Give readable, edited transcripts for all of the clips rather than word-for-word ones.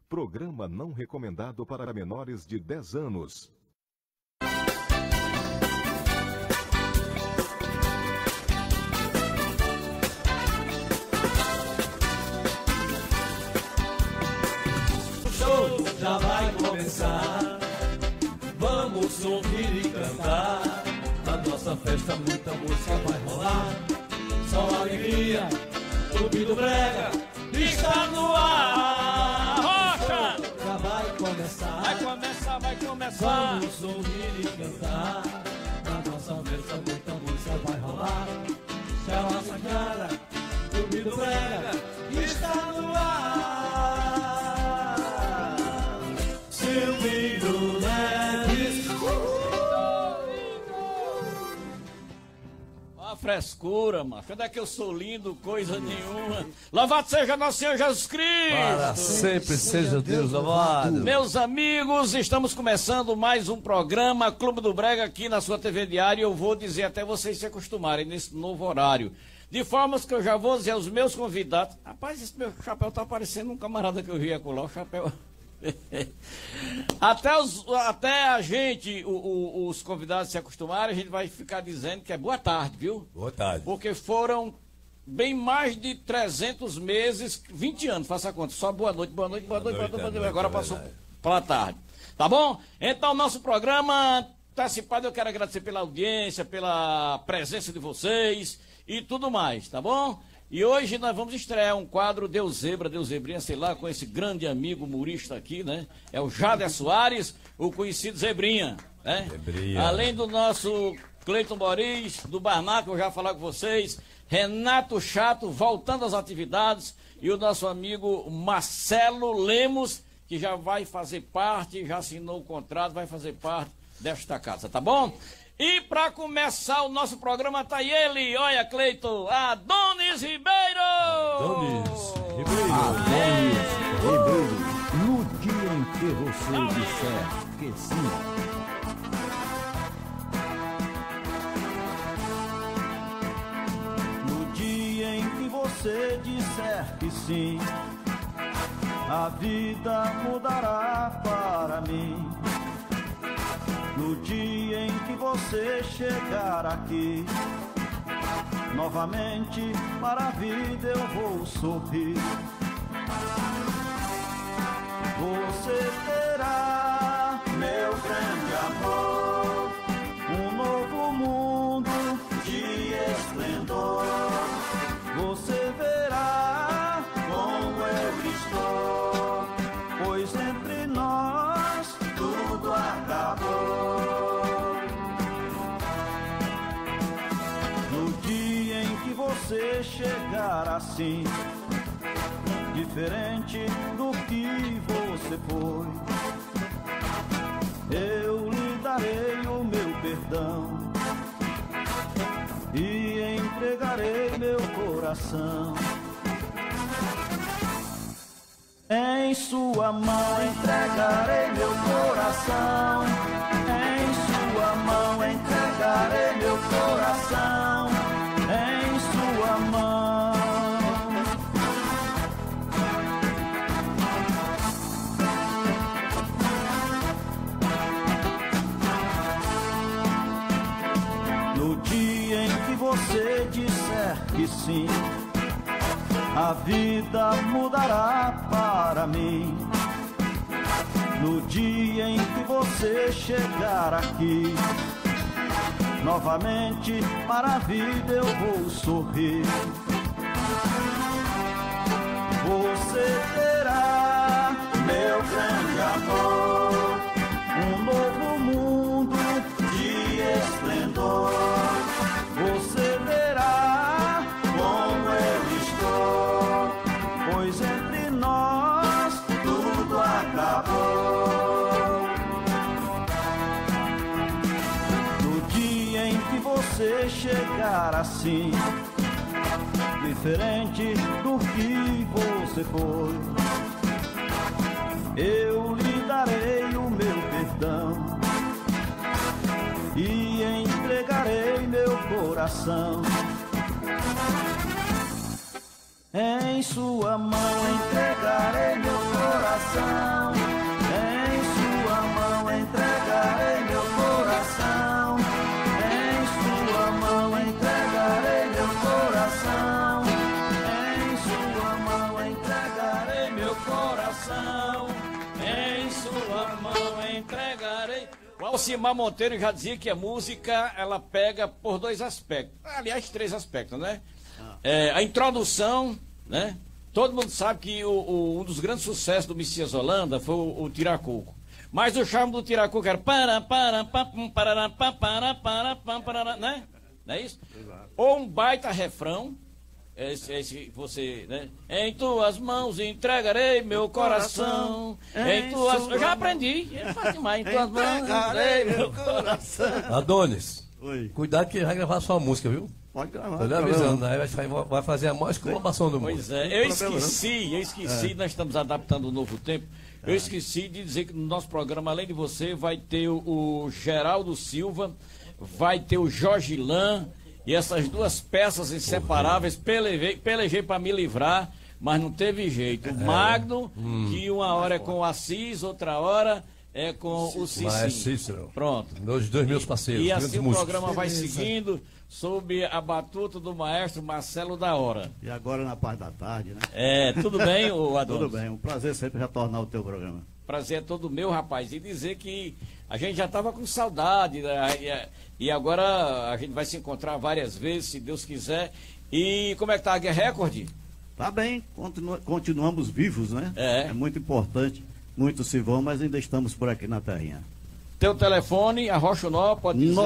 Programa não recomendado para menores de 10 anos. O show já vai começar. Vamos ouvir e cantar. Na nossa festa muita música vai rolar. Só alegria, Clube do Brega está no ar. Rocha! Já vai começar. Vai começar. Vamos ouvir e cantar. Na nossa festa muita música vai rolar. Tchau, nossa cara, Clube do Brega está no ar. Silvio Neves. A frescura, macho. Onde é que eu sou lindo? Coisa nenhuma. Louvado seja nosso Senhor Jesus Cristo. Para sempre seja Deus louvado. Meus amigos, estamos começando mais um programa Clube do Brega aqui na sua TV Diário. Eu vou dizer até vocês se acostumarem nesse novo horário. De forma que eu já vou dizer aos meus convidados. Rapaz, esse meu chapéu tá parecendo um camarada que eu vi acolá, o chapéu. Até a gente, os convidados se acostumarem, a gente vai ficar dizendo que é boa tarde, viu? Boa tarde. Porque foram bem mais de 300 meses, 20 anos, faça a conta. Só boa noite, boa noite, boa noite, boa noite, boa noite. Agora passou para a tarde. Tá bom? Então, nosso programa antecipado, eu quero agradecer pela audiência, pela presença de vocês e tudo mais, tá bom? E hoje nós vamos estrear um quadro Deus Zebra, Deus Zebrinha, sei lá, com esse grande amigo humorista aqui, né? É o Jader Soares, o conhecido Zebrinha, né? Zebrinha. Além do nosso Cleiton Boris, do Barnaco, eu já falar com vocês, Renato Chato, voltando às atividades, e o nosso amigo Marcelo Lemos, que já vai fazer parte, já assinou o contrato, vai fazer parte desta casa, tá bom? E para começar o nosso programa tá ele, olha, Cleiton, Adonis Ribeiro! Adonis Ribeiro. No dia em que você disser que sim. No dia em que você disser que sim, a vida mudará para mim. No dia em que você chegar aqui, novamente para a vida eu vou sorrir. Você terá, meu grande amor, um novo mundo de esplendor. Você verá como eu estou, pois entre nós tudo acabou. No dia em que você chegar assim, diferente do que você foi, eu lhe darei o meu perdão e entregarei meu coração. Em sua mão entregarei meu coração. Em sua mão entregarei meu coração. Em sua mão. No dia em que você disser que sim, a vida mudará para mim. No dia em que você chegar aqui, novamente para a vida eu vou sorrir. Você terá, meu grande amor, um novo mundo de esplendor. Você verá como eu estou, pois entre nós tudo acabou. No dia em que você chegar assim, diferente do que você foi, eu lhe darei o meu perdão e entregarei meu coração. Em sua mão entregarei meu coração. coração, em sua mão entregarei. O Alcimar Monteiro já dizia que a música, ela pega por 2 aspectos. Aliás, 3 aspectos, né? A introdução, né? Todo mundo sabe que um dos grandes sucessos do Messias Holanda foi o Tiracuco. Mas o charme do Tiracuco era né? Não é isso? Ou um baita refrão. Esse você, né? Em tuas mãos entregarei meu coração. Em tuas... Eu já aprendi. É fácil demais. Em tuas mãos entregarei meu coração. Adonis, Oi. cuidado que ele vai gravar sua música, viu? Pode gravar. Tô lhe avisando, aí vai fazer a maior exclamação do mundo. Pois é, eu esqueci, nós estamos adaptando o novo tempo. Eu esqueci de dizer que no nosso programa, além de você, vai ter o Geraldo Silva, vai ter o Jorge Lan. E essas 2 peças inseparáveis, pelejei para me livrar, mas não teve jeito. O Magno, que uma hora é com o Assis, outra hora é com o Cícero. Pronto. Os 2 meus parceiros. E assim o músicos. programa vai seguindo sob a batuta do maestro Marcelo da Hora. E agora na parte da tarde, né? Tudo bem, o Adonis? Tudo bem, um prazer sempre retornar ao teu programa. Prazer é todo meu, rapaz. E dizer que a gente já estava com saudade, né? E agora a gente vai se encontrar várias vezes, se Deus quiser. E como é que tá a Guerra Record? Tá bem, continuamos vivos, né? É muito importante. Muitos se vão, mas ainda estamos por aqui na terrinha. Teu telefone, arrocha o nó, pode dizer.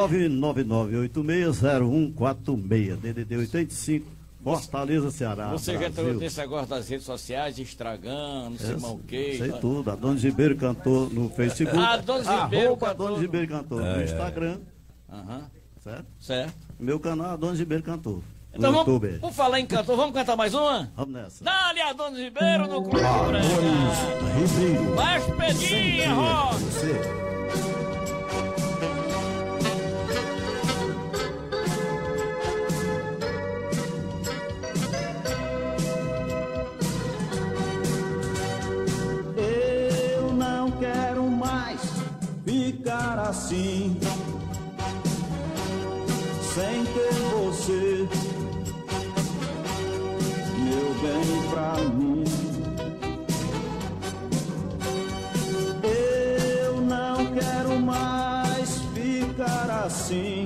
999860146, DDD 85, Fortaleza, Ceará. Você já entrou Brasil. nesse negócio das redes sociais, Instagram, não sei mal o quê. Sei tudo. Adonis Ribeiro cantou no Facebook. Adonis Ribeiro cantou. Adonis Ribeiro cantou no Instagram. Certo? Certo. Meu canal Adonis Ribeiro cantou. Então no vamos, YouTube. por falar em cantor, vamos cantar mais uma? Vamos nessa. Dá-lhe Adonis Ribeiro no Clube do Brega. Ribeiro. Vai pedinha, rock. Você. Eu não quero mais ficar assim, sem ter você, meu bem pra mim. Eu não quero mais ficar assim,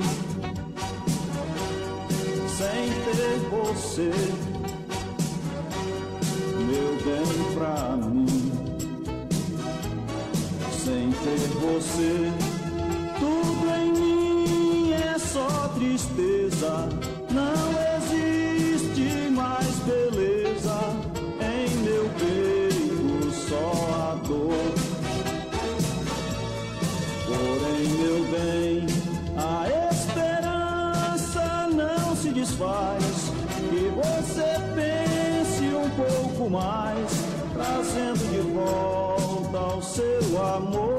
sem ter você, meu bem pra mim. Sem ter você, tudo em mim é só tristeza. Não existe mais beleza em meu peito, só a dor. Porém, meu bem, a esperança não se desfaz. Que você pense um pouco mais, trazendo de volta ao seu amor.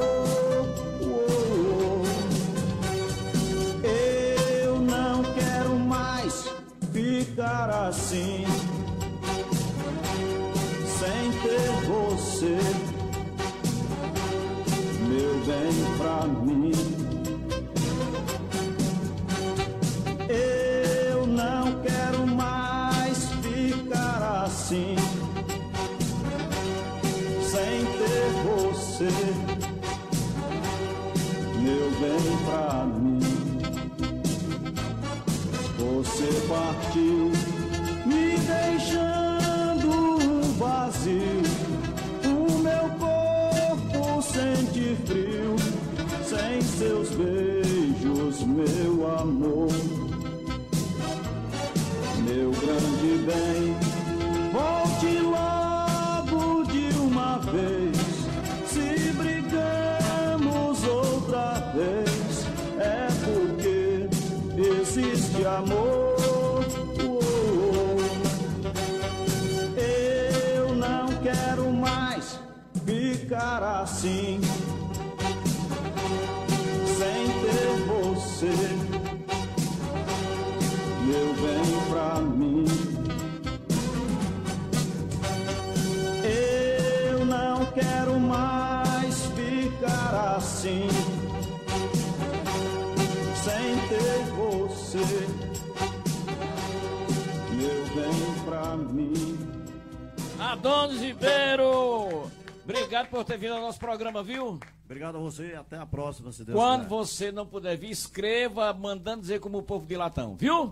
Eu não quero mais ficar assim, sem ter você, meu bem pra mim. Eu não quero mais ficar assim, sem ter você, meu bem pra mim. Você partiu, me deixando um vazio. O meu corpo sente frio, sem seus beijos, meu amor. Meu grande bem, volte logo de uma vez. Se brigamos outra vez, é porque existe amor. Eu não quero mais ficar assim, sem ter você, meu bem pra mim. Eu não quero mais ficar assim, sem ter você, meu bem pra mim. Adonis Ribeiro, Obrigado por ter vindo ao nosso programa, viu? Obrigado a você e até a próxima, se Deus Quando quiser. você não puder vir, escreva mandando dizer como o povo de Latão, viu?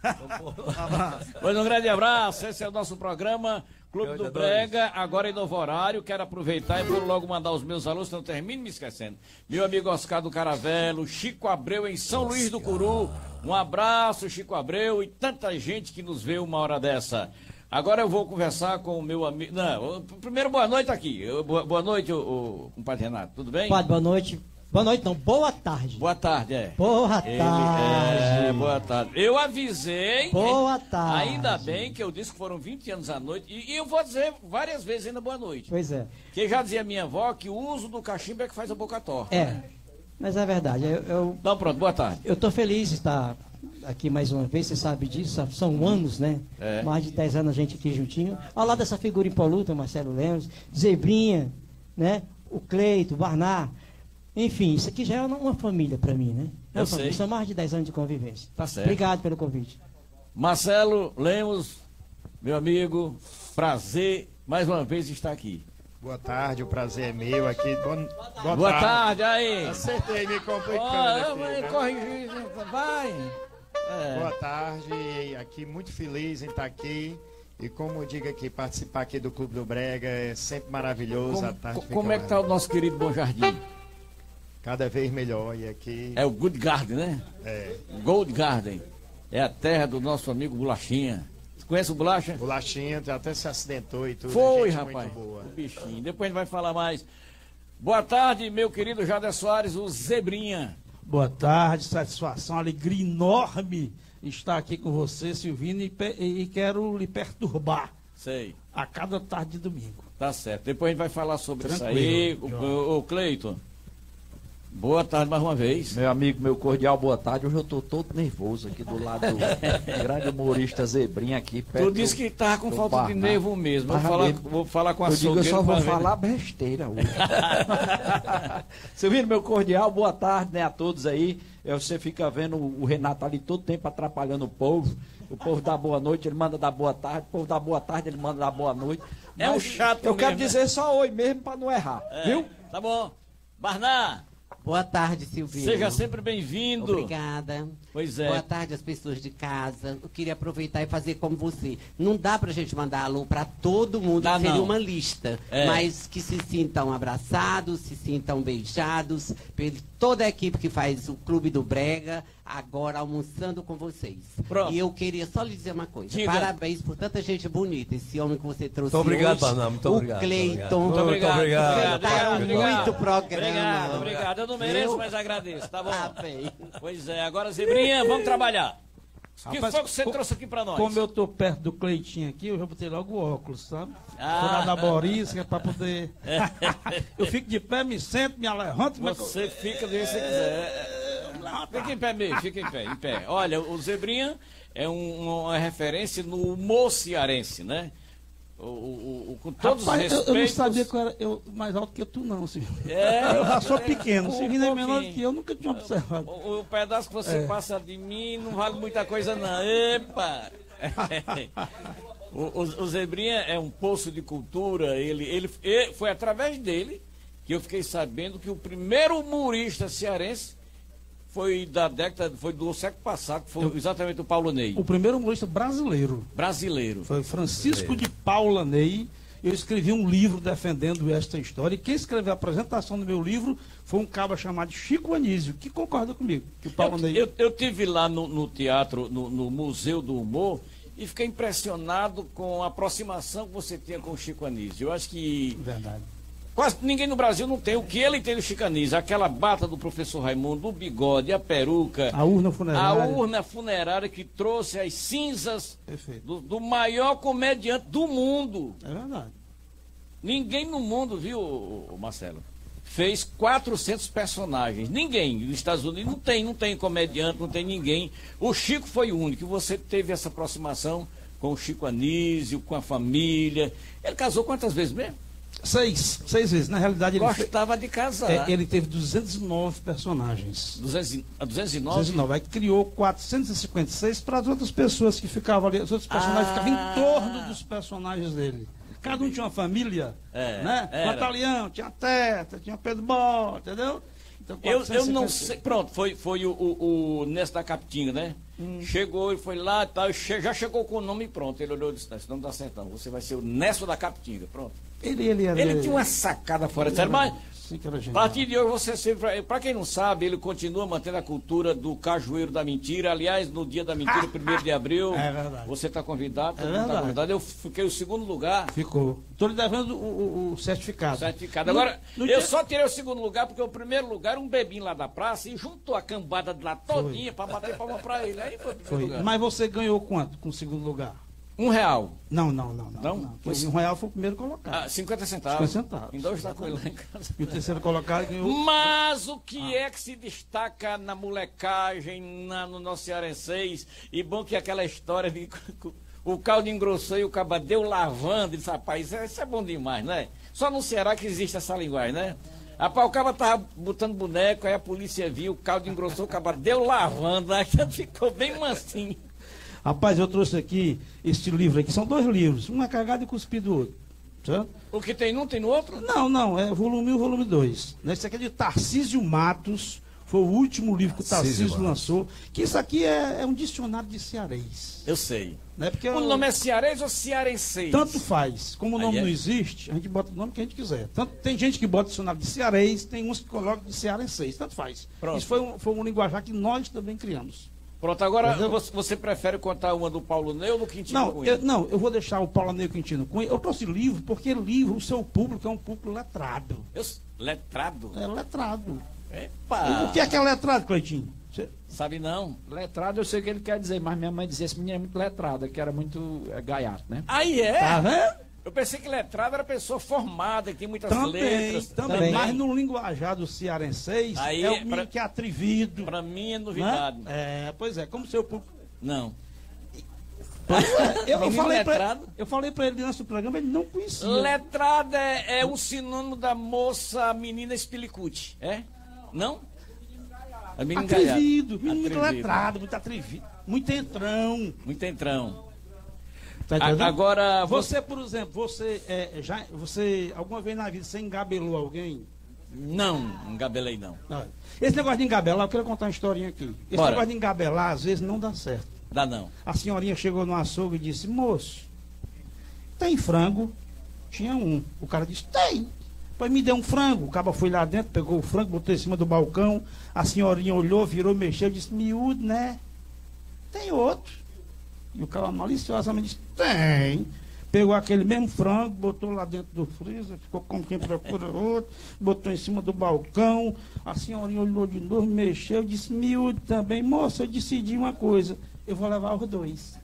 Pois um grande abraço, esse é o nosso programa Clube do Brega, agora em novo horário. Quero aproveitar e vou logo mandar os meus alunos, não termine me esquecendo. Meu amigo Oscar do Caravelo, Chico Abreu em São Luís do Curu. Um abraço, Chico Abreu, e tanta gente que nos vê uma hora dessa. Agora eu vou conversar com o meu amigo. Não, primeiro boa noite aqui. Boa noite, o compadre Renato, tudo bem? Padre, boa noite. Boa noite, não, boa tarde. Boa tarde, é. Boa tarde. Boa tarde. Eu avisei. Boa tarde. Ainda bem que eu disse que foram 20 anos à noite. E eu vou dizer várias vezes ainda boa noite. Pois é. Que já dizia minha avó que o uso do cachimbo é que faz a boca torta. É, né? mas é verdade. Então pronto, boa tarde. Eu tô feliz de estar aqui mais uma vez, você sabe disso, são anos, né? É. Mais de 10 anos a gente aqui juntinho. Ao lado dessa figura impoluta, Marcelo Lemos, Zebrinha, né? O Cleito, o Barná. Enfim, isso aqui já é uma família para mim, né? Eu sei. São mais de 10 anos de convivência. Tá certo. Obrigado pelo convite. Marcelo Lemos, meu amigo, prazer mais uma vez estar aqui. Boa tarde, o prazer é meu aqui. Boa tarde, aí. Acertei, me complicando aqui, Corrigir, vai. Boa tarde, aqui muito feliz em estar aqui. E como eu digo aqui, participar aqui do Clube do Brega é sempre maravilhoso. A tarde Como é que tá o nosso querido Bom Jardim? Cada vez melhor. E aqui É o Good Garden, né? é Gold Garden. É a terra do nosso amigo Bolachinha. Você conhece o Bolacha? bolachinha, até se acidentou e tudo. Foi, gente rapaz. muito boa. O bichinho. Depois a gente vai falar mais. Boa tarde, meu querido Jader Soares, o Zebrinha. Boa tarde, satisfação, alegria enorme estar aqui com você, Silvino, e quero lhe perturbar Sei. a cada tarde de domingo. Tá certo. Depois a gente vai falar sobre Tranquilo, isso aí. O Cleiton. Boa tarde mais uma vez. Meu amigo, meu cordial, boa tarde. Hoje eu tô todo nervoso aqui do lado do grande humorista Zebrinha aqui. Tu disse que tava com falta de nervo mesmo. Vou falar com a Eu digo, eu só vou pra ver. falar besteira hoje. Silvino, meu cordial, boa tarde, né, a todos aí. Você fica vendo o Renato ali todo tempo atrapalhando o povo. O povo dá boa noite, ele manda dar boa tarde. O povo dá boa tarde, ele manda dar boa noite. É um chato Eu quero mesmo, né? dizer só oi mesmo pra não errar, viu? Tá bom. Barná, Boa tarde, Silvino. seja sempre bem-vindo. Obrigada. Pois é. Boa tarde às pessoas de casa. Eu queria aproveitar e fazer como você. Não dá pra gente mandar alô pra todo mundo, Dá seria não. uma lista. É. Mas que se sintam abraçados, se sintam beijados, por toda a equipe que faz o Clube do Brega, agora almoçando com vocês. Pronto. E eu queria só lhe dizer uma coisa. Diga. Parabéns por tanta gente bonita. Esse homem que você trouxe Muito obrigado, hoje. Barnum, muito obrigado, O Cleiton. Muito obrigado. Cantaram muito programa. Obrigado. Eu não mereço, Viu? mas agradeço, tá bom? Ah, bem. Pois é, agora, Zebrinha, vamos trabalhar. O que Rapaz, foi que você trouxe aqui pra nós? Como eu tô perto do Cleitinho aqui, eu já botei logo o óculos, sabe? Ah. Furar na borisca pra poder... Eu fico de pé, me sento, me levanto... Você fica do jeito que você quiser. Fica em pé mesmo, fica em pé. Olha, o Zebrinha é uma referência no humor cearense, né? Com todos Rapaz, os respeitos. eu não sabia que eu era mais alto que tu não, Silvino. É, Eu já sou pequeno, um Silvino é menor pouquinho. que eu, nunca tinha observado. O pedaço que você passa de mim não vale muita coisa, não. Epa! O Zebrinha é um poço de cultura. Ele foi através dele que eu fiquei sabendo que o primeiro humorista cearense foi do século passado, que foi exatamente o Paulo Ney. O primeiro humorista brasileiro Brasileiro. foi Francisco de Paula Ney. Eu escrevi um livro defendendo esta história. E quem escreveu a apresentação do meu livro foi um cabra chamado Chico Anísio, que concorda comigo. Que o Paulo Ney... Eu tive lá no teatro, no Museu do Humor, e fiquei impressionado com a aproximação que você tinha com o Chico Anísio. Eu acho que Verdade. quase ninguém no Brasil não tem o que ele tem do Chico Anísio. Aquela bata do professor Raimundo, o bigode, a peruca, A urna funerária. a urna funerária que trouxe as cinzas Perfeito. do maior comediante do mundo. É verdade. Ninguém no mundo, viu, Marcelo? Fez 400 personagens. Ninguém. Nos Estados Unidos não tem comediante, não tem ninguém. O Chico foi o único. Você teve essa aproximação com o Chico Anísio, com a família. Ele casou quantas vezes mesmo? 6 vezes. Na realidade, Gostava de casar. ele teve 209 personagens. 209? 209. Aí criou 456 para as outras pessoas que ficavam ali. Os outros personagens ficavam em torno dos personagens dele. Cada um tinha uma família, né? Era. Batalhão, tinha Teta, tinha Pedro Bó, entendeu? Então, Eu não sei. Pronto, foi o Nessa da Capitinga, né? Chegou, ele foi lá e tal, já chegou com o nome pronto. Ele olhou e disse: "Esse nome não tá certo, não. Você vai ser o Nessa da Capitinga." Pronto. Ele tinha uma sacada fora de série, mas a partir de hoje você sempre. Para quem não sabe, ele continua mantendo a cultura do Cajueiro da Mentira. Aliás, no dia da mentira, 1º de abril, você está convidado, todo mundo tá convidado. Eu fiquei o 2º lugar. Ficou. Estou lhe devendo o certificado. Agora, eu só tirei o 2º lugar porque o 1º lugar era um bebinho lá da praça e juntou a cambada de lá todinha para bater palma para ele. Aí foi o 1º lugar. Mas você ganhou quanto com o 2º lugar? R$1. Não. Pois... R$1 foi o primeiro colocado. 50 centavos. 50 centavos. Ainda hoje está com ele lá em casa. E o 3º colocado ganhou. Mas o que é que se destaca na molecagem, no nosso cearenseis? E bom que aquela história de o caldo engrossou e o caba deu lavando. Ele disse: "Rapaz, isso é bom demais, né?" Só no Ceará que existe essa linguagem, né? Rapaz, o caba tava botando boneco, aí a polícia viu, o caldo engrossou, o caba deu lavando, aí ficou bem mansinho. Rapaz, eu trouxe aqui este livro aqui, são 2 livros, um é cagado e cuspido do outro. Certo? O que tem num, tem no outro? Não, é volume 1 e volume 2. Esse aqui é de Tarcísio Matos, foi o último livro que o Tarcísio lançou, que isso aqui é um dicionário de cearês. Eu sei. Né? Porque o nome é cearês ou cearenseis? Tanto faz. Como o nome não existe, a gente bota o nome que a gente quiser. Tem gente que bota dicionário de cearês, tem uns que colocam de cearenseis, tanto faz. Pronto. Isso foi um linguajar que nós também criamos. Pronto, agora você prefere contar uma do Paulo Ney ou do Quintino Cunha? Eu vou deixar o Paulo Ney e o Quintino Cunha. Eu trouxe livro porque o seu público é um público letrado. Letrado? É letrado. Epa! O que é letrado, Cleitinho? Sabe não? Letrado eu sei o que ele quer dizer, mas minha mãe dizia: "Esse menino é muito letrado", que era muito gaiato, né? Aí é? Tá vendo? Eu pensei que letrado era pessoa formada, que tem muitas letras. Também. Mas no linguajar do cearenseis, aí, é o menino que é atrevido. Pra mim é novidade. Né? Pois é, como seu público. Não. Pois é, eu falei pra ele antes do programa, ele não conhecia. Letrado é um sinônimo da moça, menina espilicute, é? Não? Atrevido, menino letrado, muito atrevido. Muito entrão. Muito entrão. Tá entendendo? Agora, você, por exemplo, você alguma vez na vida você engabelou alguém? Não, engabelei não. Esse negócio de engabelar, eu quero contar uma historinha aqui. Esse negócio de engabelar, às vezes, não dá certo. Dá não. A senhorinha chegou no açougue e disse: "Moço, tem frango?" Tinha um. O cara disse: "Tem." Pois me deu um frango. O cara foi lá dentro, pegou o frango, botou em cima do balcão. A senhorinha olhou, virou, mexeu, disse: "Miúdo, né? Tem outro." E o cara maliciosamente disse: "Tem." Pegou aquele mesmo frango, botou lá dentro do freezer, ficou como quem procura outro, botou em cima do balcão. A senhorinha olhou de novo, mexeu, disse: "Miúdo também." "Moça, eu decidi uma coisa, eu vou levar os 2."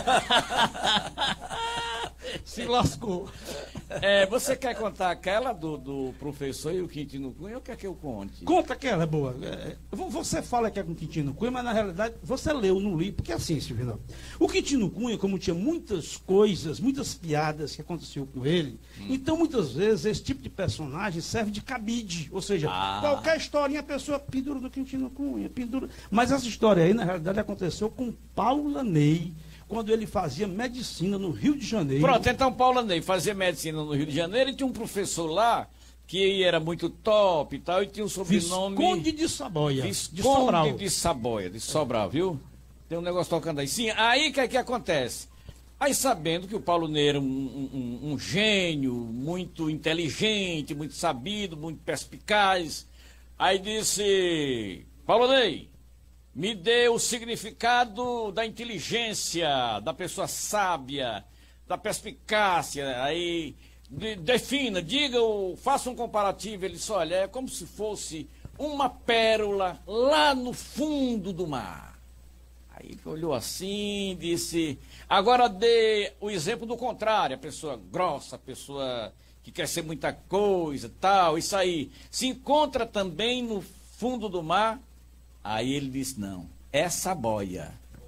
Se lascou. Você quer contar aquela do professor e o Quintino Cunha ou quer que eu conte? Conta aquela, boa. Você fala que é com o Quintino Cunha, mas na realidade você leu no livro, porque é assim, Silvino. O Quintino Cunha, como tinha muitas coisas, muitas piadas que aconteceu com ele, então muitas vezes esse tipo de personagem serve de cabide. Ou seja, qualquer historinha a pessoa pendura do Quintino Cunha, pendura. Mas essa história aí, na realidade, aconteceu com Paulo Ney, quando ele fazia medicina no Rio de Janeiro. Pronto, então Paulo Ney fazia medicina no Rio de Janeiro e tinha um professor lá que era muito top e tal, e tinha um sobrenome... Visconde de Saboia. Visconde de Saboia, de Sobral, viu? Tem um negócio tocando aí. Sim, aí o que é que acontece? Aí sabendo que o Paulo Ney era um gênio, muito inteligente, muito sabido, muito perspicaz, aí disse: "Paulo Ney, me dê o significado da inteligência, da pessoa sábia, da perspicácia." Aí defina, diga, faça um comparativo. Ele disse: "Olha, é como se fosse uma pérola lá no fundo do mar." Aí olhou assim, disse: "Agora dê o exemplo do contrário, a pessoa grossa, a pessoa que quer ser muita coisa, tal, isso aí, se encontra também no fundo do mar." Aí ele disse: "Não, é saboia."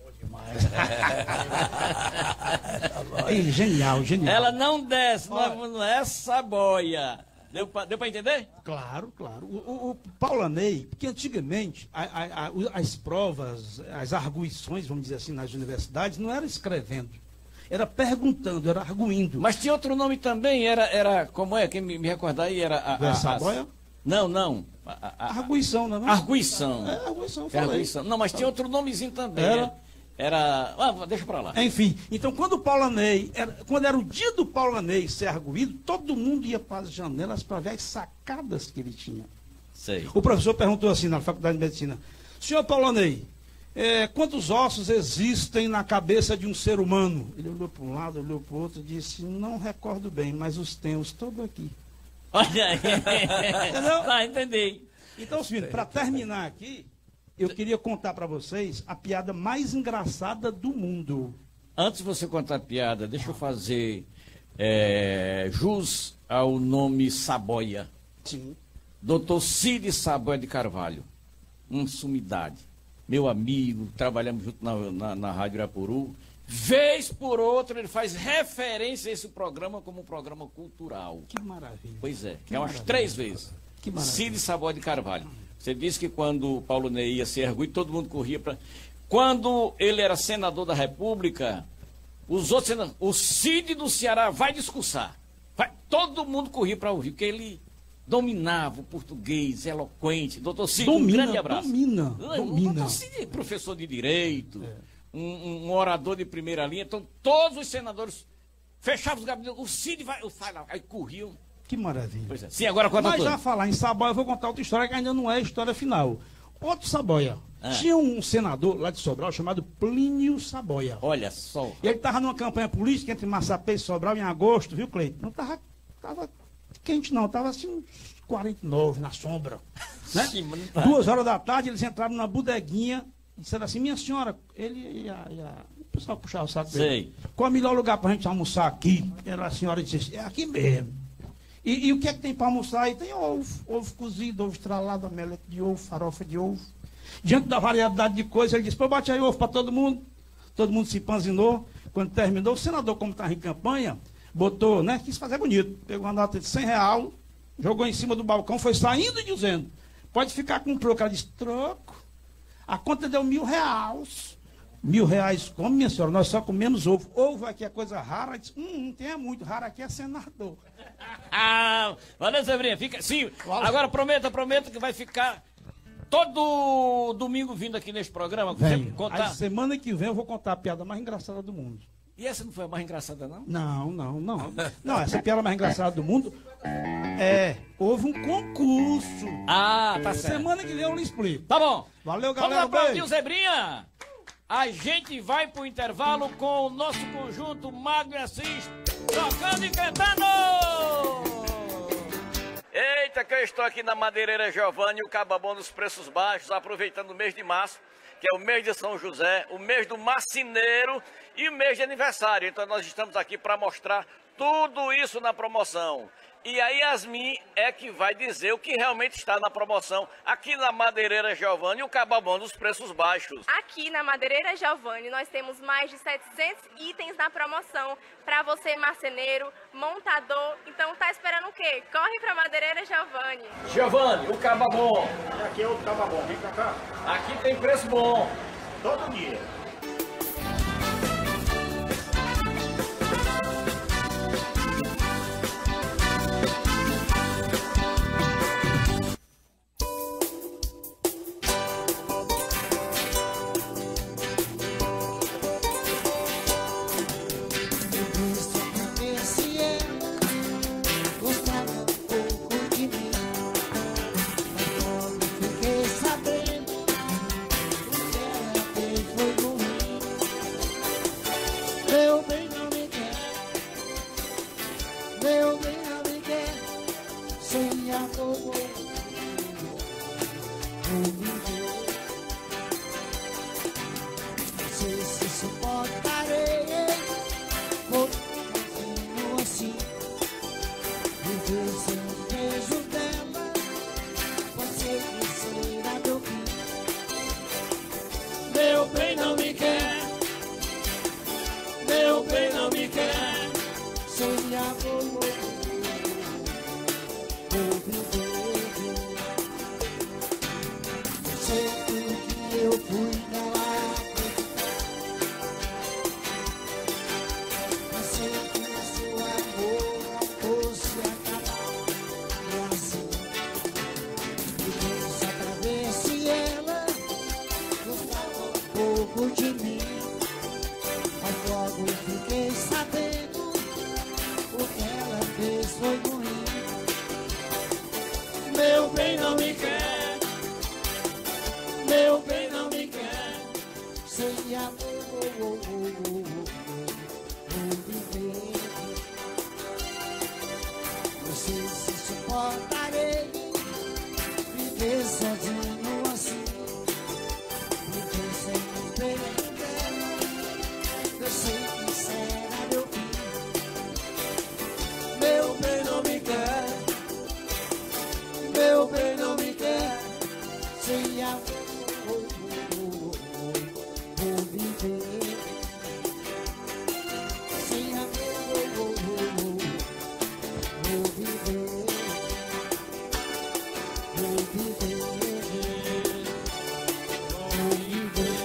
Genial. Ela não desce, não é saboia. Deu para entender? Claro. O Paulo Ney, porque antigamente as provas, as arguições, vamos dizer assim, nas universidades, não era escrevendo. era perguntando, era arguindo. Mas tinha outro nome também, era como é? Quem me recordar aí era a Saboia? Não. Arguição, não é? Arguição. Arguição, Arguição. Não, mas tinha outro nomezinho também. Deixa pra lá. Enfim, então quando o Paulanei, quando era o dia do Paulanei ser arguído, todo mundo ia para as janelas para ver as sacadas que ele tinha. Sei. O professor perguntou assim na Faculdade de Medicina: senhor Paulanei, quantos ossos existem na cabeça de um ser humano? Ele olhou para um lado, olhou para o outro e disse: não recordo bem, mas os tenho todos aqui. Olha aí. Entendeu? Entendi. Então, filho, para terminar aqui, eu queria contar para vocês a piada mais engraçada do mundo. Antes de você contar a piada, deixa eu fazer jus ao nome Saboia. Sim. Dr. Cid Saboia de Carvalho. Uma sumidade. Meu amigo, trabalhamos junto na Rádio Irapuru. Vez por outra, ele faz referência a esse programa como um programa cultural. Que maravilha. Pois é, que é umas 3 vezes. Que maravilha. Cid Saboia de Carvalho. Você disse que quando o Paulo Ney ia ser erguido, todo mundo corria para... Quando ele era senador da República, os outros senadores... O Cid do Ceará vai discursar. Todo mundo corria para ouvir, porque ele dominava o português, eloquente. Doutor Cid, um grande abraço. Domina. Doutor Cid é professor de Direito, um orador de primeira linha. Então, todos os senadores fechavam os gabinetes. O Cid vai lá, aí corriam. Que maravilha. Pois é. Sim, agora conta Mas tudo. já falar em Saboia, eu vou contar outra história que ainda não é a história final. Outro Saboia. Tinha um senador lá de Sobral chamado Plínio Saboia. Olha só. E ele estava numa campanha política entre Massapê e Sobral em agosto, viu, Cleito? Não estava quente não, estava assim uns 49 na sombra. Né? 2 horas da tarde, eles entraram na bodeguinha e disseram assim: minha senhora, ele o pessoal puxava o saco dele. Qual é o melhor lugar para a gente almoçar aqui? A senhora disse: é aqui mesmo. E o que é que tem para almoçar aí? Tem ovo cozido, ovo estralado, omelete de ovo, farofa de ovo. Diante da variedade de coisas, ele disse: pô, bate aí ovo para todo mundo. Todo mundo se panzinou. Quando terminou, o senador, como estava em campanha, botou, né, quis fazer bonito. Pegou uma nota de R$100, jogou em cima do balcão, foi saindo e dizendo: pode ficar com um troco. Ela disse: troco? A conta deu R$1.000. R$1.000 como, minha senhora? Nós só comemos ovo. Ovo aqui é coisa rara. Disse: não tem muito. Raro aqui é senador. Valeu, Zebrinha. Fica, sim, agora prometo que vai ficar todo domingo vindo aqui nesse programa. A semana que vem eu vou contar a piada mais engraçada do mundo. E essa não foi a mais engraçada, não? Não, essa piada mais engraçada do mundo houve um concurso. Tá certo. Semana que vem eu lhe explico. Tá bom. Valeu, galera. Vamos aplaudir o Zebrinha. A gente vai pro intervalo com o nosso conjunto Mago e Assis tocando e cantando. Eita, que eu estou aqui na Madeireira Giovanni, o Cababão dos Preços Baixos, aproveitando o mês de março, que é o mês de São José, o mês do marceneiro e o mês de aniversário. Então nós estamos aqui para mostrar tudo isso na promoção. E a Yasmin é que vai dizer o que realmente está na promoção aqui na Madeireira Giovanni, o Cababão dos Preços Baixos. Aqui na Madeireira Giovanni nós temos mais de 700 itens na promoção para você marceneiro, montador. Então tá esperando o quê? Corre para Madeireira Giovanni. Giovanni, o Cababão. Aqui é o Cababão, vem pra cá. Aqui tem preço bom. Todo dia. bem não me quer, meu bem não me quer, sem amor vou viver. Você se suportarei, viver sozinho assim, viver sem me perder. Eu sei que será meu fim, meu bem não me quer, meu bem não me quer, sem amor vou viver, sem amor vou viver, vou viver, vou viver.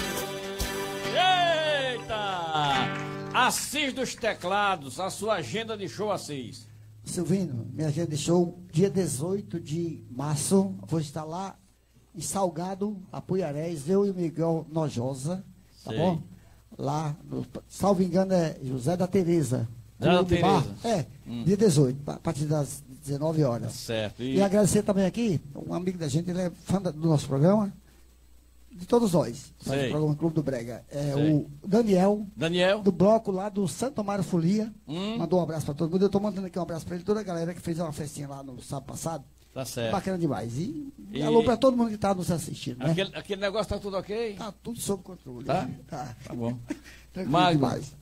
Eita! Assis dos Teclados, a sua agenda de show, Assis. Silvino, minha agenda de show, dia 18 de março, vou estar lá em Salgado, Apuiarés, eu e o Miguel Nojosa, tá Sei. bom? Lá, salvo engano, é José da Tereza. José da Clube Bar. Tereza. Dia 18, a partir das 19 horas. Certo. E agradecer também aqui, um amigo da gente, ele é fã do nosso programa, de todos nós, do Sei. programa Clube do Brega. É Sei. o Daniel, do bloco lá do Santo Amaro Folia, mandou um abraço para todo mundo. Eu estou mandando aqui um abraço para ele, toda a galera que fez uma festinha lá no sábado passado. Tá certo. Bacana demais. E alô para todo mundo que está nos assistindo, né? Aquele negócio tá tudo ok? Tá tudo sob controle. Tá? Tá Bom. Tranquilo Magno. demais.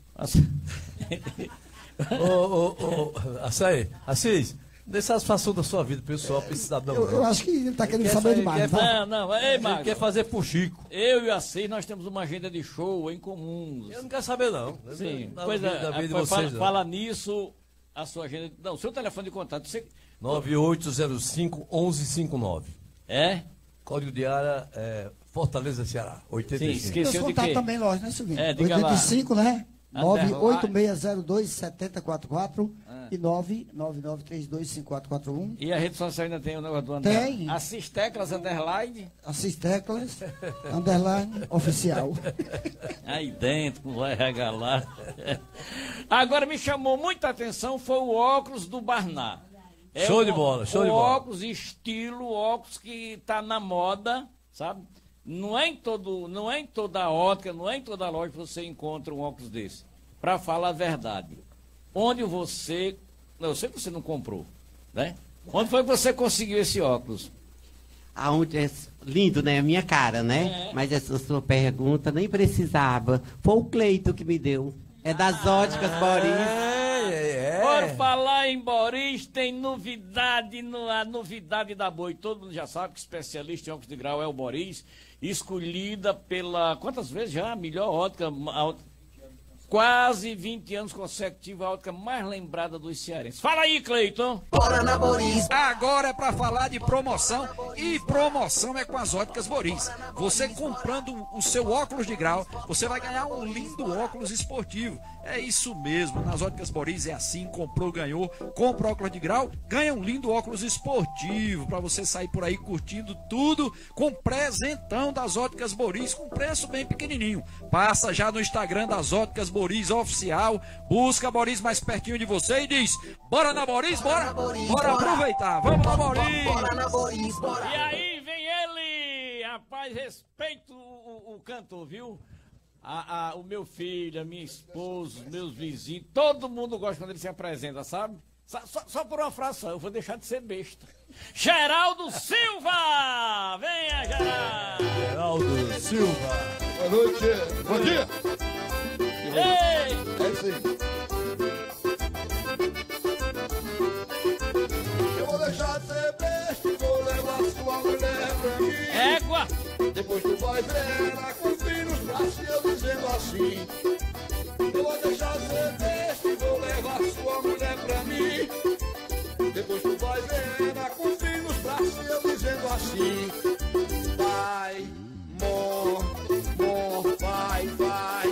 Assis, dê satisfação da sua vida, pessoal, para esse cidadão. Eu acho que ele está querendo saber demais, tá? Não, ei, Magno. Ele quer fazer pro Chico. Eu e o Assis, nós temos uma agenda de show em comum. Eu não quero saber, não. Sim, Da coisa, vida de vocês, não. fala nisso, a sua agenda. Não, seu telefone de contato. Você... 9805-1159. É? Código de área é Fortaleza, Ceará. 85. Sim, esqueceu Meus contatos também, lógico, né, Silvino? Diga 85, lá. né? Underline. 98602-7044 e 999325441. E a rede social ainda tem o negócio do Underline? Tem. Assis Teclas, Underline. Assis Teclas, Underline, oficial. Aí dentro, com vai regalar. Agora me chamou muita atenção foi o óculos do Barná. Show de bola, show de bola. Óculos, estilo, óculos que tá na moda, sabe? Não é em toda ótica, não é em toda loja que você encontra um óculos desse. Para falar a verdade. Onde você... Eu sei que você não comprou, né? Onde foi que você conseguiu esse óculos? Aonde é lindo, né? A minha cara, né? Mas essa sua pergunta nem precisava. Foi o Cleito que me deu. É das óticas Boris. Por falar em Boris, tem novidade, a novidade da Boi. Todo mundo já sabe que especialista em óculos de grau é o Boris, escolhida pela, quantas vezes já? A melhor ótica, quase 20 anos consecutivos, a ótica mais lembrada dos cearenses. Fala aí, Cleiton. Bora na Boris. Agora é pra falar de promoção, e promoção é com as óticas Boris. Você comprando o seu óculos de grau, você vai ganhar um lindo óculos esportivo. É isso mesmo, nas óticas Boris é assim, comprou, ganhou, compra óculos de grau, ganha um lindo óculos esportivo, pra você sair por aí curtindo tudo, com presentão das óticas Boris, com preço bem pequenininho. Passa já no Instagram das óticas Boris Oficial, busca a Boris mais pertinho de você e diz, bora na Boris, bora, bora aproveitar, vamos na Boris. Bora na Boris, bora. E aí vem ele, rapaz, respeito o cantor, viu? O meu filho, a minha esposa, os meus vizinhos, todo mundo gosta quando ele se apresenta, sabe? Só por uma fração, eu vou deixar de ser besta. Geraldo Silva! Venha, Geraldo! Geraldo Silva! Boa noite, bom dia! Ei! É isso aí. Eu vou deixar de ser besta e vou levar sua mulher pra mim. Égua! Depois tu vai ver ela com filhos pra si, eu dizendo assim. Eu vou deixar de ser besta e vou levar sua mulher pra mim. Depois tu vai ver ela com filhos pra si, eu dizendo assim. Vai, mor, vai, vai.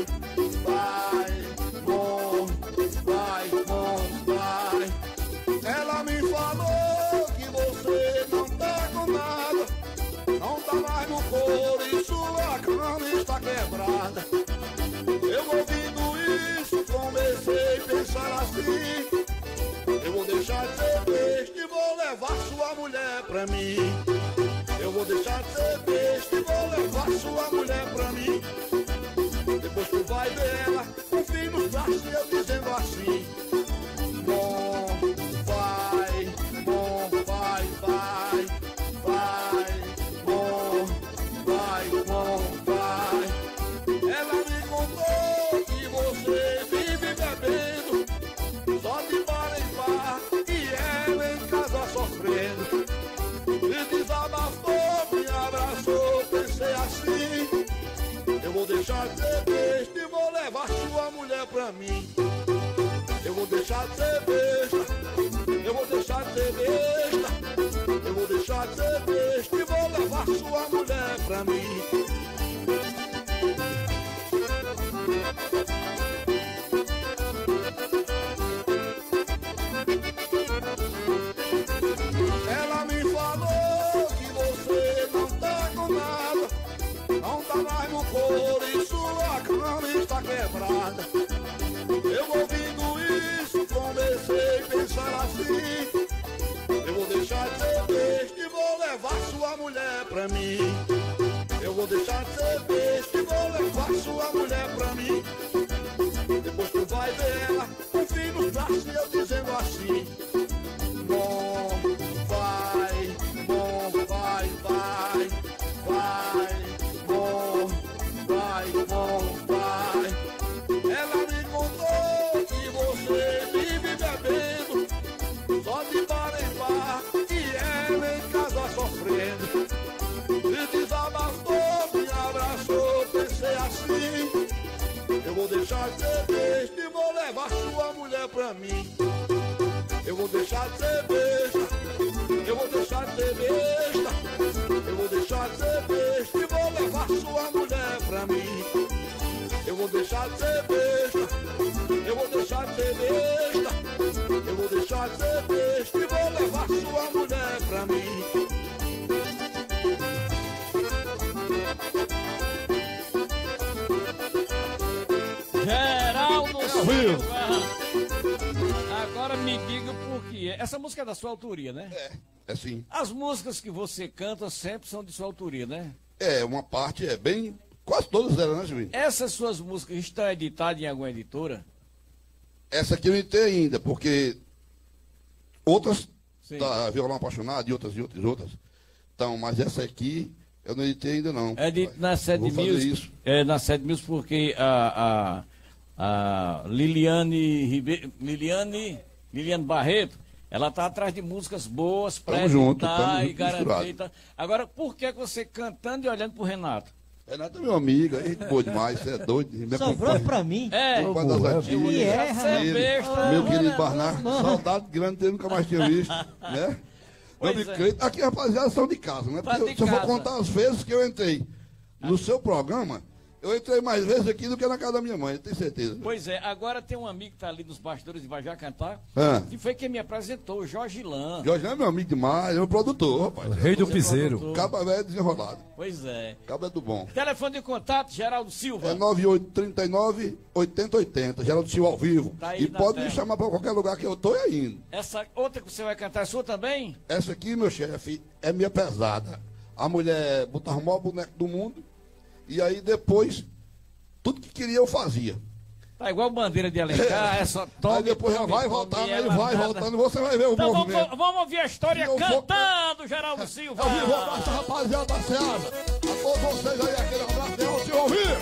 Ela me falou que você não tá com nada, não tá mais no couro e sua cama está quebrada. Eu ouvindo isso comecei a pensar assim, eu vou deixar de ser besta e vou levar sua mulher pra mim. Eu vou deixar de ser besta e vou levar sua mulher pra mim. Depois tu vai ver ela com fim nos braços e eu dizendo assim: bom, vai, bom, vai, vai, vai, bom, vai, bom, vai. Ela me contou que você vive bebendo só de bar em bar e ela em casa sofrendo. E desabafou, me abraçou, pensei assim: eu vou deixar de ser besta e vou levar sua mulher pra mim. Eu vou deixar de ser besta, eu vou deixar de ser besta, eu vou deixar de ser besta e vou levar sua mulher pra mim. Ela me falou que você não tá com nada, não tá mais no couro e sua cama está quebrada. Eu ouvindo isso, comecei a pensar assim: eu vou deixar de ser besta e vou levar sua mulher pra mim. Eu vou deixar de ser besta e vou levar sua mulher pra mim. Depois tu vai ver ela com fim nos braços e eu dizendo assim: bom, vai, bom, vai, vai, vai, bom, vai, bom, vai. Ela me contou que você vive bebendo só de bar em bar e ela em casa sofrendo. E desabafou, me abraçou, pensei assim: eu vou deixar de ser besta e vou levar sua mulher pra mim. Eu vou deixar de ser besta, eu vou deixar de ser besta, eu vou deixar de ser besta e vou levar sua mulher pra mim. Eu vou deixar de ser besta, eu vou deixar de ser besta, eu vou deixar de ser besta e vou levar sua mulher pra mim. Geraldo Silva. Agora me diga por que. Essa música é da sua autoria, né? É sim. As músicas que você canta sempre são de sua autoria, né? É, uma parte é bem... Quase todas elas, né, Juiz? Essas suas músicas estão editadas em alguma editora? Essa aqui eu não editei ainda, porque outras, da Violão Apaixonado e outras. Então, mas essa aqui eu não editei ainda não. É na Sede Music. Isso. É na Sede Music porque a Liliane Barreto, ela tá atrás de músicas boas para editar e garantir. Agora, por que você cantando e olhando pro Renato? Renato é meu amigo, é gente boa demais, você é doido. Sobrou pra mim. Meu querido Barnard, saudade grande dele, nunca mais tinha visto, né? Meu amigo Cleito, aqui rapaziada são de casa, né? Porque se eu for contar as vezes que eu entrei no seu programa, eu entrei mais vezes aqui do que na casa da minha mãe, eu tenho certeza. Pois é, agora tem um amigo que tá ali nos bastidores e vai já cantar, que foi quem me apresentou, o Jorge Lan. Jorge Lan é meu amigo demais, é meu produtor, rapaz. Rei do piseiro. Caba velho desenrolado. Pois é. Caba é do bom. Telefone de contato, Geraldo Silva. É 9839-8080, Geraldo Silva ao vivo. Tá e pode me chamar para qualquer lugar que eu tô indo. Essa outra que você vai cantar é sua também? Essa aqui, meu chefe, é minha pesada. A mulher botava o maior boneco do mundo, e aí depois... Tudo que queria eu fazia. Tá igual bandeira de Alencar, essa toma. Aí depois já vai voltando, aí vai voltando, você vai ver o movimento. Vamos ouvir a história cantando, Geraldo Silva. Eu vivo um abraço, rapaziada da Seasa. A todos vocês aí, aquele abraço, Geraldo Silva, ouvir.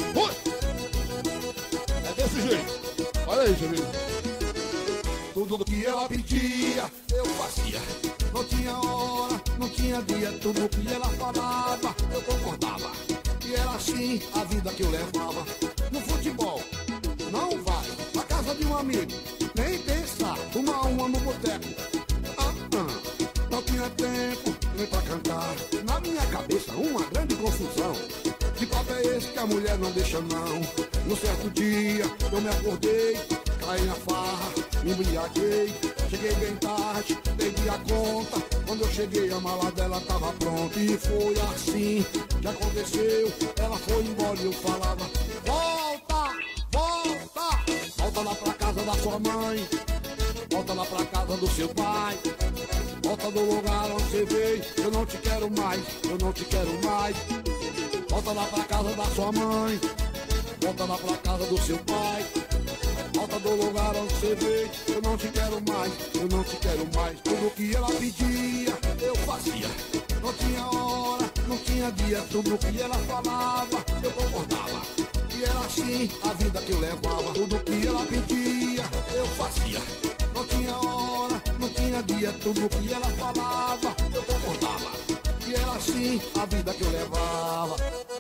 É desse jeito. Olha aí, Julinho. Tudo que ela pedia, eu fazia. Não tinha hora, não tinha dia, tudo que ela falava, eu concordava. E era assim a vida que eu levava. No futebol, não vai pra casa de um amigo, nem pensar, uma no boteco. Não tinha tempo nem pra cantar. Na minha cabeça, uma grande confusão. Que papo é esse que a mulher não deixa não? No certo dia, eu me acordei, caí na farra, me embriaguei. Cheguei bem tarde, perdi a conta. Quando eu cheguei a mala dela tava pronta. E foi assim que aconteceu. Ela foi embora e eu falava: volta, volta, volta lá pra casa da sua mãe, volta lá pra casa do seu pai, Volta do lugar onde você veio, eu não te quero mais, eu não te quero mais. Volta lá pra casa da sua mãe, volta lá pra casa do seu pai. Volta do lugar onde você veio, eu não te quero mais, eu não te quero mais. Tudo que ela pedia, eu fazia. Não tinha hora, não tinha dia, tudo que ela falava, eu concordava. E era assim a vida que eu levava. Tudo que ela pedia, eu fazia. Não tinha hora, não tinha dia, tudo que ela falava, eu concordava. E era assim a vida que eu levava.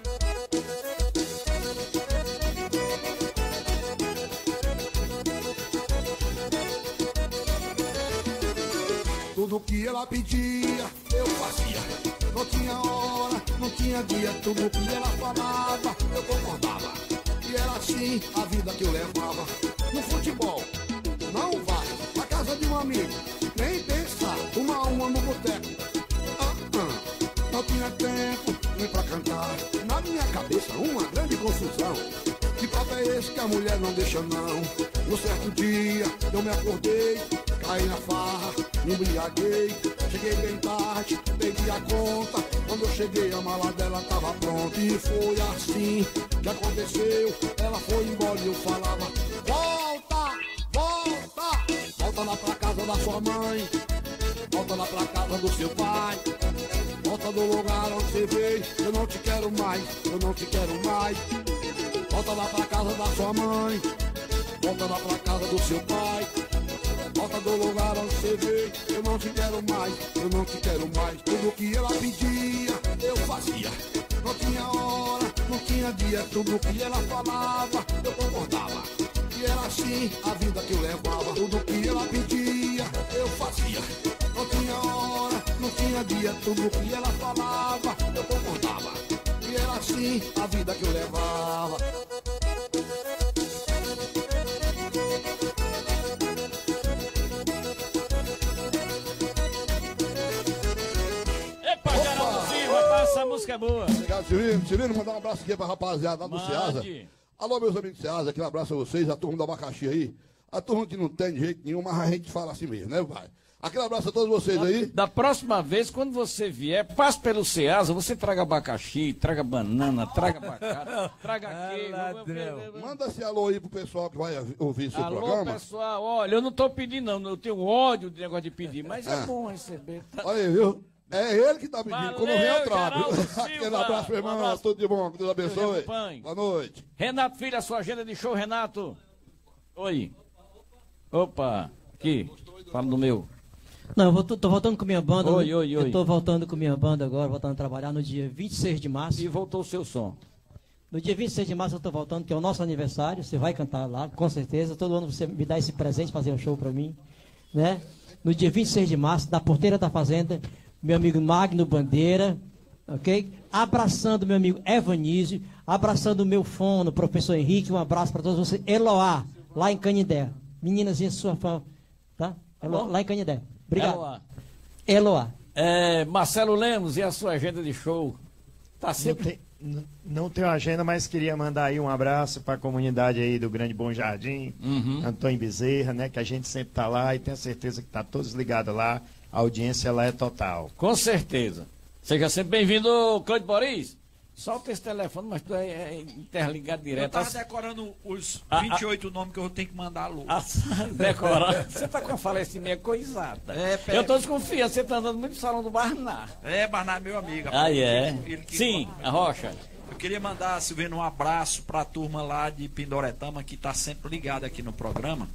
Tudo que ela pedia, eu fazia. Não tinha hora, não tinha dia, tudo que ela falava, eu concordava. E era assim a vida que eu levava. No futebol, não vai na casa de um amigo, nem pensar, uma no boteco. Não tinha tempo nem pra cantar. Na minha cabeça uma grande confusão. Que papo é esse que a mulher não deixa não? No certo dia eu me acordei, caí na farra, me embriaguei. Cheguei bem tarde, perdi a conta. Quando eu cheguei a mala dela tava pronta. E foi assim que aconteceu. Ela foi embora e eu falava: volta, volta. Volta lá pra casa da sua mãe, volta lá pra casa do seu pai. Volta do lugar onde você veio, eu não te quero mais, eu não te quero mais. Volta lá pra casa da sua mãe, volta lá pra casa do seu pai. Volta do lugar onde você veio, eu não te quero mais, eu não te quero mais. Tudo que ela pedia, eu fazia. Não tinha hora, não tinha dia, tudo que ela falava, eu concordava. E era assim a vida que eu levava. Tudo que ela pedia, eu fazia. Não tinha hora, não tinha dia, tudo que ela falava, eu concordava. E era assim a vida que eu levava. Epa, Geraldo Silva, essa música é boa. Obrigado, Cirino. Mandar um abraço aqui pra rapaziada lá do Ceasa. Alô, meus amigos do Ceasa, aquele abraço a vocês, a turma do abacaxi aí. A turma que não tem de jeito nenhum, mas a gente fala assim mesmo, né, pai? Aquele abraço a todos vocês aí. Da próxima vez, quando você vier, passe pelo Ceasa, você traga abacaxi, traga banana, traga abacate, traga queijo. Manda esse alô aí pro pessoal que vai ouvir seu programa. Alô, pessoal, olha, eu não tô pedindo não, eu tenho ódio de negócio de pedir, mas é bom receber. Olha aí, viu? É ele que tá pedindo, Valeu, quando vem eu trago. Geraldo Aquele Silva. abraço, meu irmão, Um abraço. tudo de bom, que Deus abençoe. Pai. Boa noite. Renato Filho, a sua agenda de show, Renato. Oi. Opa, aqui, fala do meu. Não, tô voltando com minha banda. Oi. Eu tô voltando com minha banda agora, voltando a trabalhar no dia 26 de março. E voltou o seu som. No dia 26 de março eu tô voltando, que é o nosso aniversário. Você vai cantar lá, com certeza. Todo ano você me dá esse presente, fazer um show pra mim, né? No dia 26 de março, da Porteira da Fazenda, meu amigo Magno Bandeira, ok? Abraçando meu amigo Evanísio, abraçando o meu fono, professor Henrique, um abraço para todos vocês. Eloá, lá em Canindé. Meninazinha, sua fã, tá? Lá em Canindé. Obrigado. Eloá. Marcelo Lemos, e a sua agenda de show? Tá sempre... Não tenho agenda, mas queria mandar aí um abraço para a comunidade aí do Grande Bom Jardim, Antônio Bezerra, né? Que a gente sempre tá lá e tenho certeza que tá todos ligados lá. A audiência lá é total. Com certeza. Seja sempre bem-vindo, Cláudio Boris. Solta esse telefone, mas tu é interligado direto. Eu tava decorando os 28 nomes que eu tenho que mandar alô. Decorar. Você tá com a falecimento coisada. Eu tô desconfiando, você tá andando muito no salão do Barná. Barná é meu amigo. Sim, a Rocha. Eu queria mandar, Silvino, um abraço pra turma lá de Pindoretama, que tá sempre ligada aqui no programa.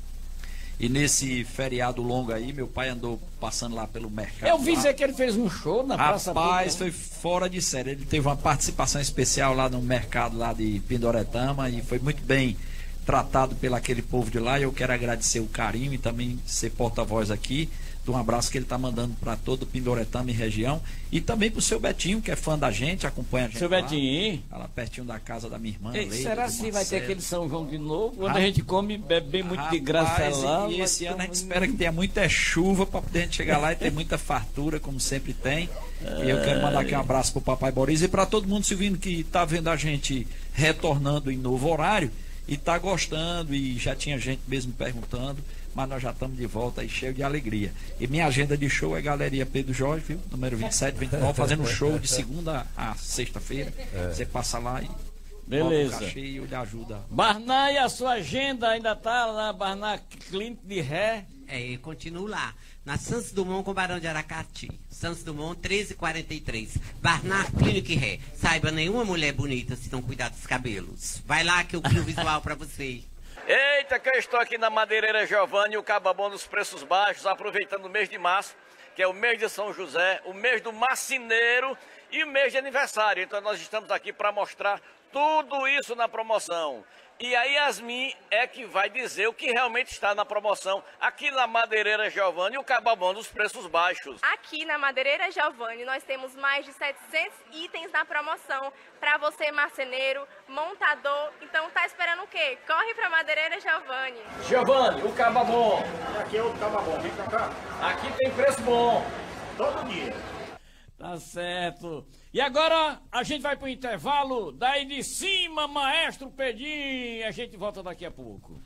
E nesse feriado longo aí, meu pai andou passando lá pelo mercado. Eu vi dizer que ele fez um show na Praça Pública. Rapaz, foi fora de série. Ele teve uma participação especial lá no mercado lá de Pindoretama e foi muito bem tratado pelo aquele povo de lá. E eu quero agradecer o carinho e também ser porta-voz aqui de um abraço que ele está mandando para todo Pindoretama e região. E também pro seu Betinho, que é fã da gente, acompanha a gente. Seu lá, Betinho? lá pertinho da casa da minha irmã. Ei, será que vai ter aquele São João de novo? Quando a gente come, bebe bem muito de graça lá. E esse ano a gente espera que tenha muita chuva para poder a gente chegar lá e ter muita fartura, como sempre tem. E eu quero mandar aqui um abraço pro Papai Boris e para todo mundo, Silvino, que está vendo a gente retornando em novo horário e está gostando, e já tinha gente mesmo perguntando. mas nós já estamos de volta aí, cheio de alegria. E minha agenda de show é Galeria Pedro Jorge, viu? Número 27, 29, fazendo um show de segunda a sexta-feira. Você passa lá e beleza. bota o cachê e eu lhe ajuda. Barná, e a sua agenda ainda tá lá, Barná Clínica de Ré? Eu continuo lá, na Santos Dumont com Barão de Aracati. Santos Dumont 1343. Barná Clínica e Ré. Saiba, nenhuma mulher bonita se não cuidar dos cabelos. Vai lá que eu crio visual pra você. Eita, que eu estou aqui na Madeireira Giovanni, o Cababão dos preços baixos, aproveitando o mês de março, que é o mês de São José, o mês do marceneiro e o mês de aniversário. Então nós estamos aqui para mostrar tudo isso na promoção. E a Yasmin é que vai dizer o que realmente está na promoção aqui na Madeireira Giovanni, o Cababão dos preços baixos. Aqui na Madeireira Giovanni nós temos mais de 700 itens na promoção para você marceneiro, montador. Então tá esperando o quê? Corre para Madeireira Giovanni. Giovanni, o Cababão. Aqui é o Cababão, vem pra cá. Aqui tem preço bom. Todo dia. Tá certo. E agora a gente vai pro intervalo. Daí de cima, Maestro Pedim. A gente volta daqui a pouco.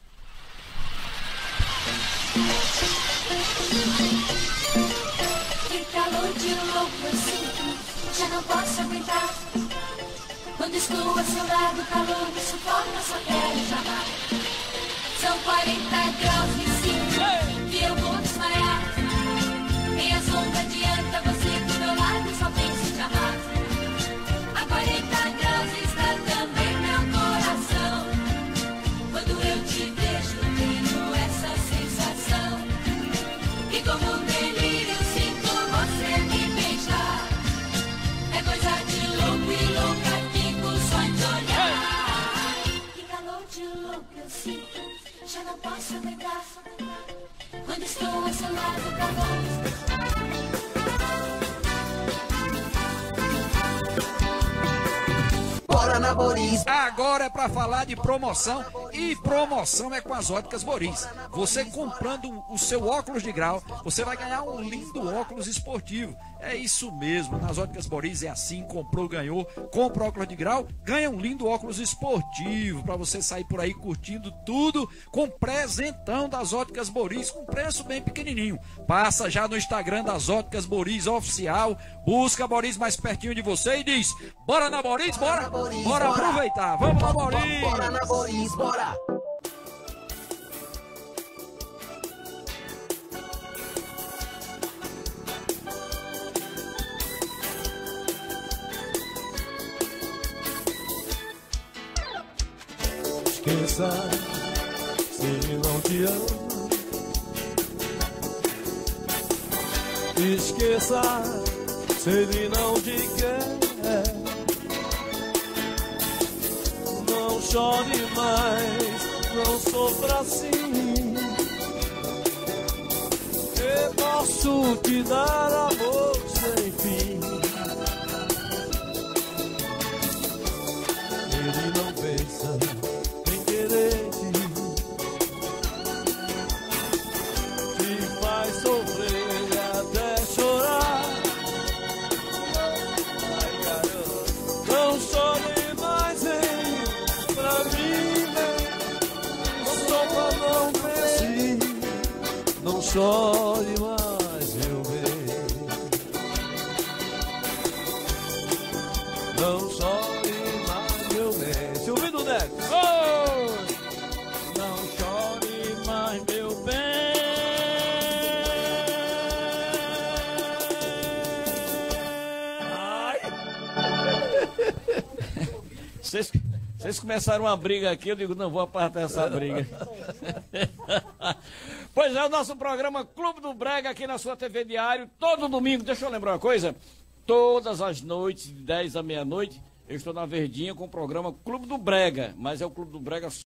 Que calor de louco eu sinto, já não posso aguentar. Quando estou ao seu lado, o calor me sufoca, só quero chamar. São 40 graus e 5 que eu vou desmaiar. Nem a sombra adianta, você do meu lado só pensa em te amar. A 40 graus está também meu coração. Quando eu te vejo, tenho essa sensação. E como um delírio, sinto você me beijar. É coisa de louco e louca, fico só de olhar. Que calor de louco eu sinto, já não posso aguentar. Quando estou ao seu lado, o calor. Bora na Boris. Agora é pra falar de promoção, e promoção é com as Óticas Boris. Você comprando o seu óculos de grau, você vai ganhar um lindo óculos esportivo. É isso mesmo, nas Óticas Boris é assim, comprou, ganhou. Compra óculos de grau, ganha um lindo óculos esportivo pra você sair por aí curtindo tudo com presentão das Óticas Boris, com preço bem pequenininho. Passa já no Instagram das Óticas Boris Oficial, busca a Boris mais pertinho de você e diz: bora na Boris, bora! Bora aproveitar, vamos na Boris! Bora na Boris, bora! Esqueça se ele não te ama. Esqueça se ele não te quer. Não chore mais, não sofra assim. Eu posso te dar amor sem fim. Ele não pensa em querer te faz sofrer até chorar. Ai, caramba, não chore mais, hein, pra mim, não sofra, não pense, não chore mais, meu bem, não chore mais, meu bem. Se ouvindo o Neco, não chore mais, meu bem. Vocês começaram uma briga aqui, eu digo, não vou apartar essa briga. Pois é, o nosso programa Clube do Brega aqui na sua TV Diário, todo domingo. Deixa eu lembrar uma coisa, todas as noites, de 10 à meia-noite, eu estou na Verdinha com o programa Clube do Brega, mas é o Clube do Brega